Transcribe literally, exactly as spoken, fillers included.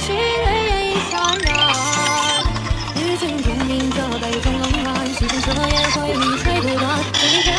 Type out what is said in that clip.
心泪潸然。日军中鸣着北中冷暖，西风彻夜回忆吹不断。